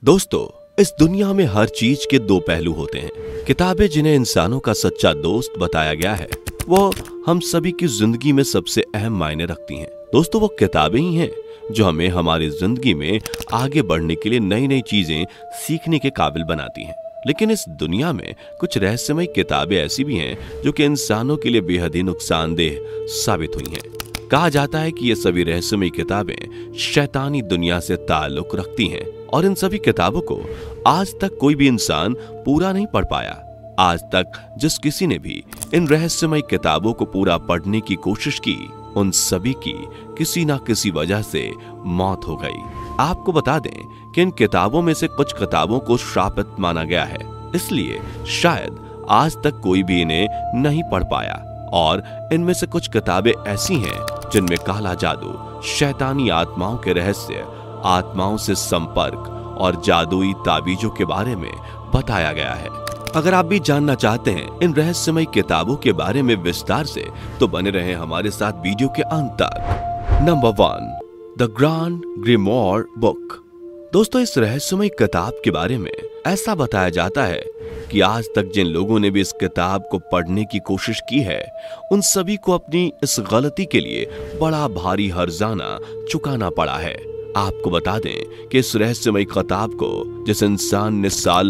दोस्तों, इस दुनिया में हर चीज के दो पहलू होते हैं। किताबें जिन्हें इंसानों का सच्चा दोस्त बताया गया है, वो हम सभी की जिंदगी में सबसे अहम मायने रखती हैं। दोस्तों, वो किताबें ही हैं जो हमें हमारी जिंदगी में आगे बढ़ने के लिए नई नई चीजें सीखने के काबिल बनाती हैं। लेकिन इस दुनिया में कुछ रहस्यमय किताबें ऐसी भी हैं जो कि इंसानों के लिए बेहद ही नुकसानदेह साबित हुई हैं। कहा जाता है कि ये सभी रहस्यमय किताबें शैतानी दुनिया से ताल्लुक रखती हैं और इन सभी किताबों को आज तक कोई भी इंसान पूरा नहीं पढ़ पाया। आज तक जिस किसी ने भी इन रहस्यमय किताबों को पूरा पढ़ने की कोशिश की, उन सभी की किसी ना किसी वजह से मौत हो गई। आपको बता दें कि इन किताबों में से कुछ किताबों को श्रापित माना गया है, इसलिए शायद आज तक कोई भी इन्हें नहीं पढ़ पाया। और इनमें से कुछ किताबें ऐसी हैं जिनमें काला जादू, शैतानी आत्माओं के रहस्य, आत्माओं से संपर्क और जादुई ताबीजों के बारे में बताया गया है। अगर आप भी जानना चाहते हैं इन रहस्यमय किताबों के बारे में विस्तार से, तो बने रहें हमारे साथ वीडियो के अंत तक। Number 1, the grand grimoire book. दोस्तों, इस रहस्यमय किताब के बारे में ऐसा बताया जाता है कि आज तक जिन लोगों ने भी इस किताब को पढ़ने की कोशिश की है, उन सभी को अपनी इस गलती के लिए बड़ा भारी हर्जाना चुकाना पड़ा है। आपको बता दें कि इस रहस्यमय किताब को जिस इंसान ने साल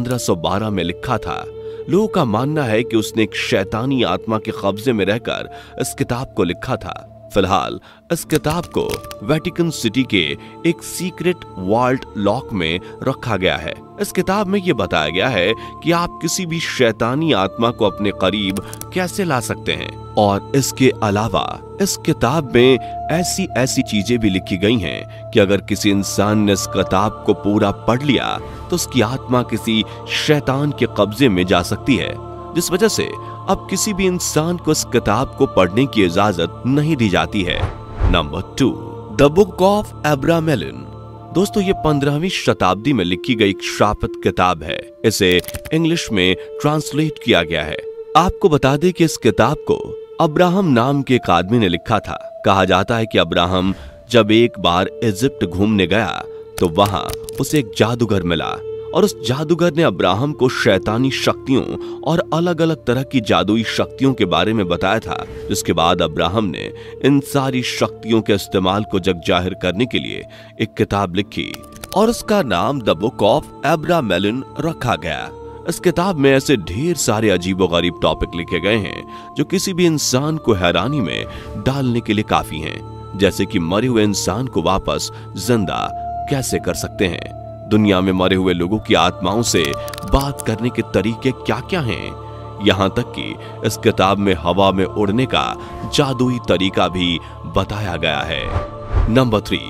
1512 में लिखा था, लोगों का मानना है कि उसने एक शैतानी आत्मा के कब्जे में रहकर इस किताब को लिखा था। फिलहाल इस किताब को वेटिकन सिटी के एक सीक्रेट वॉल्ट लॉक में रखा गया है। इस किताब में यह बताया गया है कि आप किसी भी शैतानी आत्मा को अपने करीब कैसे ला सकते हैं। और इसके अलावा इस किताब में ऐसी ऐसी चीजें भी लिखी गई हैं कि अगर किसी इंसान ने इस किताब को पूरा पढ़ लिया तो उसकी आत्मा किसी शैतान के कब्जे में जा सकती है, जिस वजह से अब किसी भी इंसान को इस किताब को पढ़ने की इजाजत नहीं दी जाती है। Number 2, the book of Abramelin. दोस्तों, ये 15वीं शताब्दी में लिखी गई एक श्रापित किताब है। इसे इंग्लिश में ट्रांसलेट किया गया है। आपको बता दें कि इस किताब को अब्राहम नाम के एक आदमी ने लिखा था। कहा जाता है कि अब्राहम जब एक बार इजिप्ट घूमने गया तो वहां उसे एक जादूगर मिला और उस जादूगर ने अब्राहम को शैतानी शक्तियों और अलग अलग तरह की जादुई शक्तियों के बारे में बताया था, जिसके बाद अब्राहम ने इन सारी शक्तियों के इस्तेमाल को जग जाहिर करने के लिए एक किताब लिखी और उसका नाम द बुक ऑफ अब्रामेलिन रखा गया। इस किताब में ऐसे ढेर सारे अजीबोगरीब टॉपिक लिखे गए हैं जो किसी भी इंसान को हैरानी में डालने के लिए काफी हैं, जैसे कि मरे हुए इंसान को वापस जिंदा कैसे कर सकते हैं, दुनिया में मरे हुए लोगों की आत्माओं से बात करने के तरीके क्या क्या हैं, यहाँ तक कि इस किताब में हवा में उड़ने का जादुई तरीका भी बताया गया है। Number 3,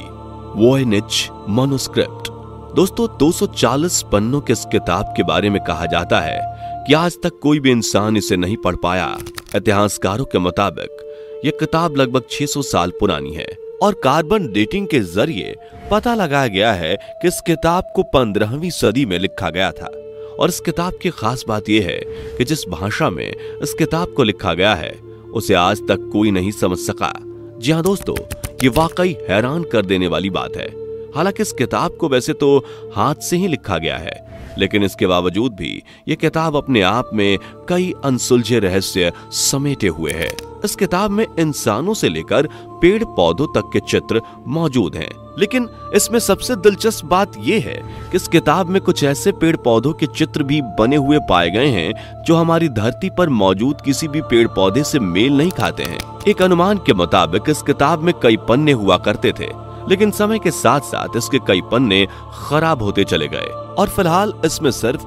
Voynich manuscript. दोस्तों, 240 पन्नों के इस किताब के बारे में कहा जाता है कि आज तक कोई भी इंसान इसे नहीं पढ़ पाया। इतिहासकारों के मुताबिक यह किताब लगभग 600 साल पुरानी है और कार्बन डेटिंग के जरिए पता लगाया गया है कि इस किताब को 15वीं सदी में लिखा गया था। और इस किताब की खास बात यह है कि जिस भाषा में इस किताब को लिखा गया है उसे आज तक कोई नहीं समझ सका। जी हाँ दोस्तों, ये वाकई हैरान कर देने वाली बात है। हालांकि इस किताब को वैसे तो हाथ से ही लिखा गया है, लेकिन इसके बावजूद भी यह किताब अपने आप में कई अनसुलझे रहस्य समेटे हुए है। इस किताब में इंसानों से लेकर पेड़ पौधों तक के चित्र मौजूद हैं, लेकिन इसमें सबसे दिलचस्प बात यह है कि इस किताब में कुछ ऐसे पेड़ पौधों के चित्र भी बने हुए पाए गए हैं जो हमारी धरती पर मौजूद किसी भी पेड़ पौधे से मेल नहीं खाते हैं। एक अनुमान के मुताबिक इस किताब में कई पन्ने हुआ करते थे, लेकिन समय के साथ साथ इसके कई पन्ने खराब होते चले गए और फिलहाल इसमें सिर्फ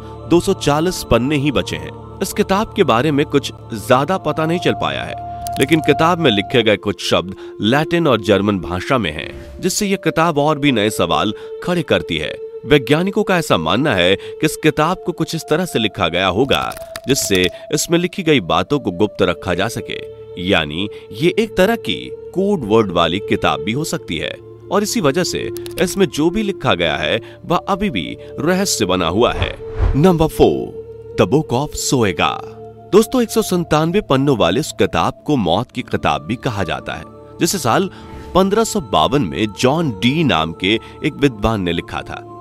240 पन्ने ही बचे हैं। इस किताब के बारे में कुछ ज्यादा पता नहीं चल पाया है, लेकिन किताब में लिखे गए कुछ शब्द लैटिन और जर्मन भाषा में हैं, जिससे यह किताब और भी नए सवाल खड़े करती है। वैज्ञानिकों का ऐसा मानना है कि इस किताब को कुछ इस तरह से लिखा गया होगा जिससे इसमें लिखी गई बातों को गुप्त रखा जा सके, यानी ये एक तरह की कोड वर्ड वाली किताब भी हो सकती है। और इसी वजह से इसमें जो भी लिखा गया है वह अभी भी रहस्य बना हुआ है। Number 4, the book of Soyga. दोस्तों, 197 पन्नों वाले इस किताब को मौत की किताब भी कहा जाता है, जिसे साल 1552 में जॉन डी नाम के एक विद्वान ने लिखा था।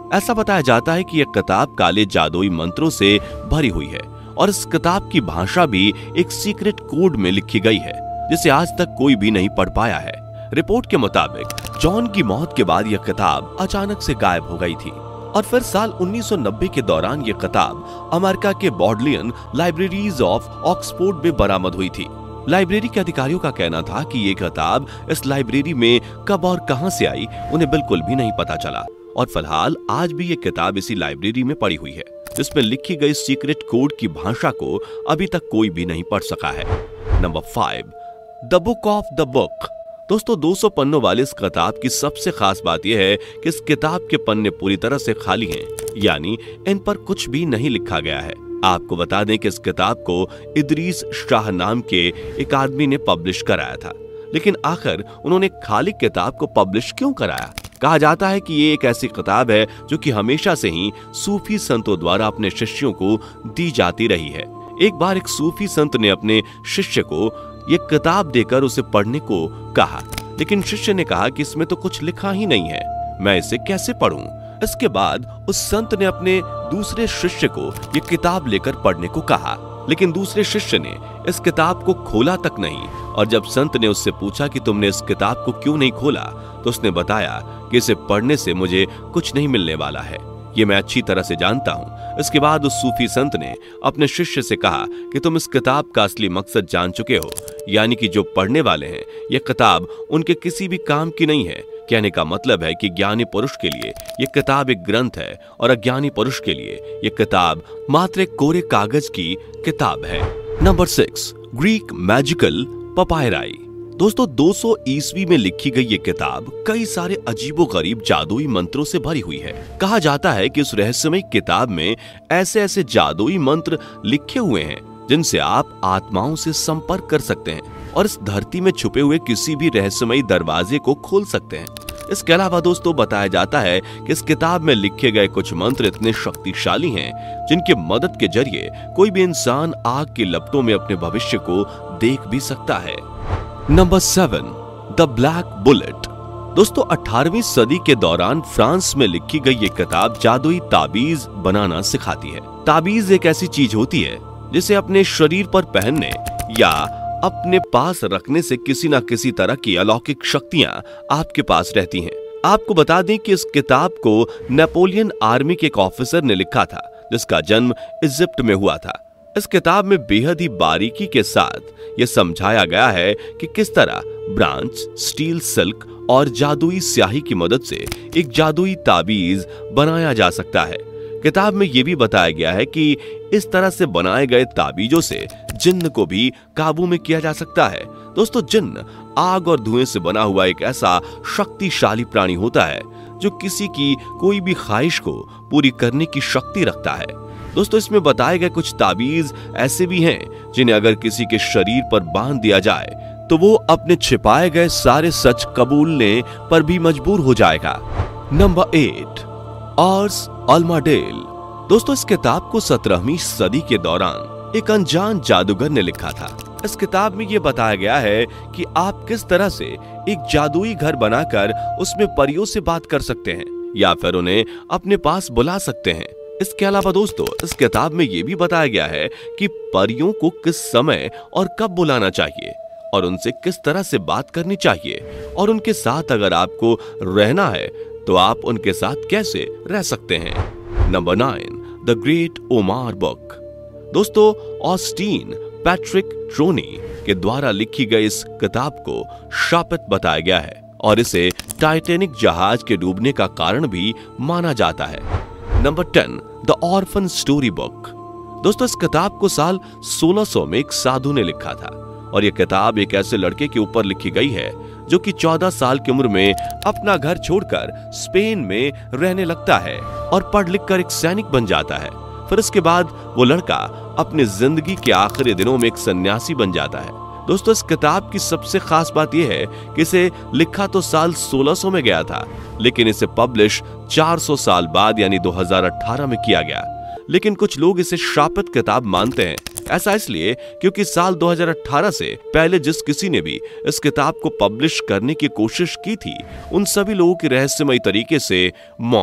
ऐसा बताया जाता है कि यह किताब काले जादुई मंत्रों से भरी हुई है और इस किताब की भाषा भी एक सीक्रेट कोड में लिखी गई है जिसे आज तक कोई भी नहीं पढ़ पाया है। रिपोर्ट के मुताबिक जॉन की मौत के बाद यह किताब अचानक से गायब हो गई थी और फिर साल 1990 के दौरान यह किताब अमेरिका के बॉडलियन लाइब्रेरीज ऑफ ऑक्सफोर्ड में बरामद हुई थी। लाइब्रेरी के अधिकारियों का कहना था कि ये किताब इस लाइब्रेरी में कब और कहां से आई उन्हें बिल्कुल भी नहीं पता चला और फिलहाल आज भी ये किताब इसी लाइब्रेरी में पड़ी हुई है जिसमें लिखी गई सीक्रेट कोड की भाषा को अभी तक कोई भी नहीं पढ़ सका है। Number 5, the book of the book. दोस्तों 200 पन्नों वाली इस किताब की सबसे खास बात यह है कि इस किताब के पन्ने पूरी तरह से खाली हैं, यानी इन पर कुछ भी नहीं लिखा गया है। आपको बता दें कि इस किताब को इदरीस शाह नाम के एक आदमी ने पब्लिश कराया था, लेकिन आखिर उन्होंने खाली किताब को पब्लिश क्यों कराया? कहा जाता है कि ये एक ऐसी किताब है जो कि हमेशा से ही सूफी संतों द्वारा अपने शिष्यों को दी जाती रही है। एक बार एक सूफी संत ने अपने शिष्य को ये किताब देकर उसे पढ़ने को कहा, लेकिन शिष्य ने कहा कि इसमें तो कुछ लिखा ही नहीं है, मैं इसे कैसे पढ़ूं? इसके बाद उस संत ने अपने दूसरे शिष्य को ये किताब लेकर पढ़ने को कहा, लेकिन दूसरे शिष्य ने इस किताब को खोला तक नहीं और जब संत ने उससे पूछा कि तुमने इस किताब को क्यों नहीं खोला तो उसने बताया कि इसे पढ़ने से मुझे कुछ नहीं मिलने वाला है, ये मैं अच्छी तरह से जानता हूँ। इसके बाद उस सूफी संत ने अपने शिष्य से कहा कि तुम इस किताब का असली मकसद जान चुके हो, यानी कि जो पढ़ने वाले हैं ये किताब उनके किसी भी काम की नहीं है। कहने का मतलब है कि ज्ञानी पुरुष के लिए ये किताब एक ग्रंथ है और अज्ञानी पुरुष के लिए ये किताब मात्र एक कोरे कागज की किताब है। Number 6, Greek magical papyri. दोस्तों 200 ईस्वी में लिखी गई ये किताब कई सारे अजीबोगरीब जादुई मंत्रों से भरी हुई है। कहा जाता है कि इस रहस्यमय किताब में ऐसे ऐसे जादुई मंत्र लिखे हुए हैं जिनसे आप आत्माओं से संपर्क कर सकते हैं और इस धरती में छुपे हुए किसी भी रहस्यमयी दरवाजे को खोल सकते हैं। इसके अलावा दोस्तों बताया जाता है कि इस किताब में लिखे गए कुछ मंत्र इतने शक्तिशाली हैं जिनकी मदद के जरिए कोई भी इंसान आग की लपटों में अपने भविष्य को देख भी सकता है। Number 7, the black bullet. दोस्तों 18वीं सदी के दौरान फ्रांस में लिखी गई ये किताब जादुई ताबीज बनाना सिखाती है। ताबीज एक ऐसी चीज होती है जिसे अपने शरीर पर पहनने या अपने पास रखने से किसी न किसी तरह की अलौकिक शक्तियां आपके पास रहती हैं। आपको बता दें कि इस किताब को नेपोलियन आर्मी के एक ऑफिसर ने लिखा था जिसका जन्म इजिप्ट में हुआ था। इस किताब में बेहद ही बारीकी के साथ यह समझाया गया है कि किस तरह ब्रांच, स्टील, सिल्क और जादुई स्याही की मदद से एक जादुई ताबीज बनाया जा सकता है। किताब में यह भी बताया गया है कि इस तरह से बनाए गए ताबीजों से जिन्न को भी काबू में किया जा सकता है। दोस्तों जिन्न आग और धुएं से बना हुआ एक ऐसा शक्तिशाली प्राणी होता है जो किसी की कोई भी ख्वाहिश को पूरी करने की शक्ति रखता है। दोस्तों इसमें बताए गए कुछ ताबीज ऐसे भी हैं जिन्हें अगर किसी के शरीर पर बांध दिया जाए तो वो अपने छिपाए गए सारे सच कबूलने पर भी मजबूर हो जाएगा। Number 8, Ars Almadel. दोस्तों इस किताब को 17वीं सदी के दौरान एक अनजान जादूगर ने लिखा था। इस किताब में यह बताया गया है कि आप किस तरह से एक जादुई घर बनाकर उसमें परियों से बात कर सकते हैं या फिर उन्हें अपने पास बुला सकते हैं। इसके अलावा दोस्तों इस किताब में यह भी बताया गया है कि परियों को किस समय और कब बुलाना चाहिए और उनसे किस तरह से बात करनी चाहिए और उनके साथ अगर आपको रहना है तो आप उनके साथ कैसे रह सकते हैं। Number 9, the great Omar book. दोस्तों ऑस्टीन पैट्रिक ट्रोनी के द्वारा लिखी गई इस किताब को शापित बताया गया है और इसे टाइटैनिक जहाज के डूबने का कारण भी माना जाता है। Number 10, the orphan story book. दोस्तों इस किताब को साल 1600 में एक साधु ने लिखा था और यह किताब एक ऐसे लड़के के ऊपर लिखी गई है जो कि 14 साल की उम्र में अपना घर छोड़कर स्पेन में रहने लगता है और पढ़ लिख कर एक सैनिक बन जाता है। फिर इसके बाद वो लड़का अपनी जिंदगी के आखिरी दिनों में एक सन्यासी बन जाता है। दोस्तों इस किताब की सबसे खास बात यह है कि इसे लिखा तो साल 1600 में गया था लेकिन इसे पब्लिश 400 साल बाद यानी 2018 में किया गया। लेकिन कुछ लोग इसे शापित किताब मानते हैं। ऐसा इसलिए क्योंकि साल 2018 से पहले जिस किसी ने भी इस किताब को पब्लिश करने की कोशिश की थी उन सभी लोगों की रहस्यमय तरीके से मौत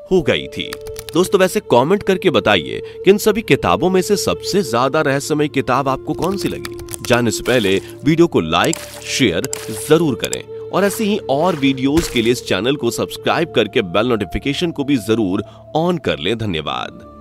हो गई थी। दोस्तों वैसे कमेंट करके बताइए कि इन सभी किताबों में से सबसे ज्यादा रहस्यमय किताब आपको कौन सी लगी। जानने से पहले वीडियो को लाइक शेयर जरूर करें और ऐसे ही और वीडियोस के लिए इस चैनल को सब्सक्राइब करके बेल नोटिफिकेशन को भी जरूर ऑन कर लें। धन्यवाद।